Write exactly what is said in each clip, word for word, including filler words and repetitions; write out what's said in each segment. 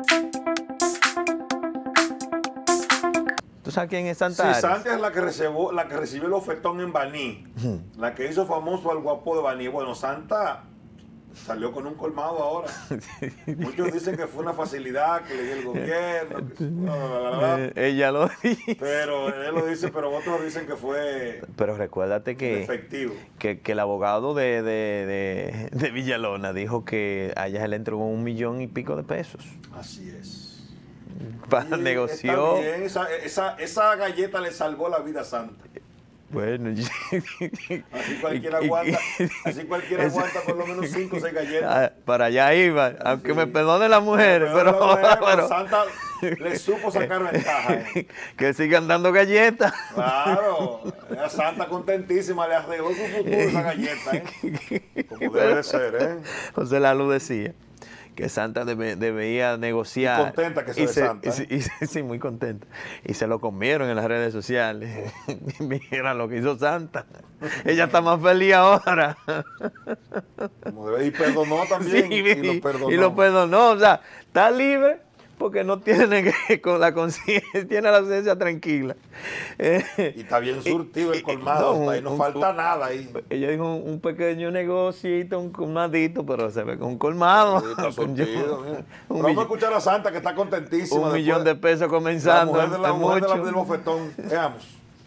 ¿Tú sabes quién es Santa Sí, Arias? Santa es la que, recibió, la que recibió el ofetón en Baní, uh-huh. La que hizo famoso al guapo de Baní. Bueno, Santa salió con un colmado ahora. Muchos dicen que fue una facilidad que le dio el gobierno. Que, bla, bla, bla, bla. Eh, ella lo dice. Pero él lo dice, pero otros dicen que fue Pero recuérdate que, efectivo. Que, que el abogado de, de, de, de Villalona dijo que a ella se le entregó un millón y pico de pesos. Así es. Para negoció. Esa, esa, esa galleta le salvó la vida a Santa. Bueno, así cualquiera aguanta, así cualquiera aguanta por lo menos cinco o seis galletas. Para allá iba, así, aunque me perdone las mujeres, pero, la mujer, pero Santa le supo sacar ventaja. Eh. Que sigan dando galletas. Claro, la Santa contentísima, le arregló su futuro esa galleta, ¿eh? Como debe de ser, ¿eh? José Lalo decía que Santa debe, debía negociar. Y contenta que se ve Santa. ¿Eh? Y, y, sí, muy contenta. Y se lo comieron en las redes sociales. Mira lo que hizo Santa. Ella está más feliz ahora. Como debe, y perdonó también. Sí, y, lo perdonó. Y lo perdonó. O sea, está libre porque no tiene que, con la conciencia, tiene la conciencia tranquila. Eh, y está bien surtido el colmado, no, ahí no un, falta un, nada ahí. Ella dijo un, un pequeño negocito, un colmadito, pero se ve con un colmado. Sí, está surtido, un vamos a escuchar a Santa que está contentísima. Un millón de pesos comenzando. La mujer, de la mujer de la, del bofetón. Veamos.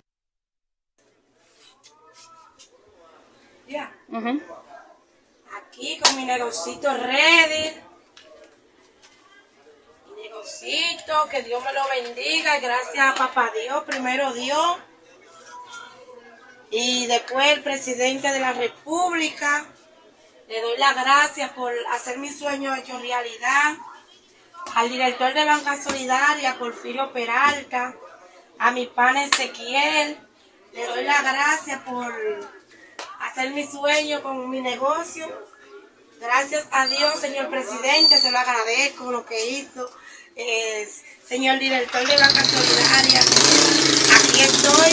Ya. Yeah. Uh-huh. Aquí con mi negocito ready. Que Dios me lo bendiga, gracias a papá Dios, primero Dios y después el presidente de la República. Le doy las gracias por hacer mi sueño hecho realidad, al director de Banca Solidaria, Porfirio Peralta, a mi pana Ezequiel, le doy las gracias por hacer mi sueño con mi negocio. Gracias a Dios, señor presidente, se lo agradezco lo que hizo. Eh, señor director de Banca Solidaria, aquí estoy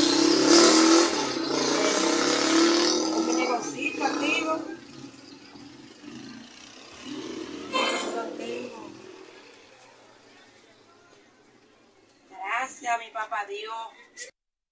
eh, con mi negocito activo. Lo tengo. Gracias a mi papá Dios.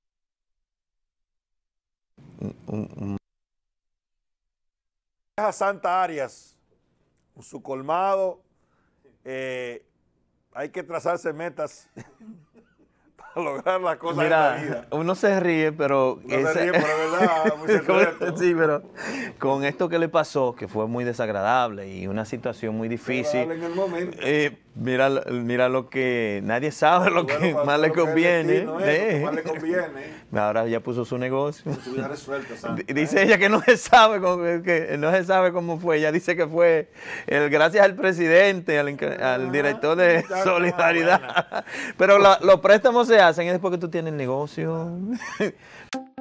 A Santa Arias, su colmado. Eh, hay que trazarse metas para lograr las cosas. Mira, en la vida. Uno se ríe, pero... Uno ese, se ríe, pero es verdad, muy secreto. Sí, pero con esto que le pasó, que fue muy desagradable y una situación muy difícil. En el momento. Eh, mira, mira lo que... Nadie sabe lo bueno, que más le conviene. Destino, eh, lo que más le conviene. Ahora ya puso su negocio. Su vida resuelta, Santa, dice ¿eh? ella que no se sabe cómo, que no se sabe cómo fue. Ella dice que fue el, gracias al presidente, al, al director de ah, Solidaridad. Pero la, los préstamos se hacen es porque tú tienes negocio.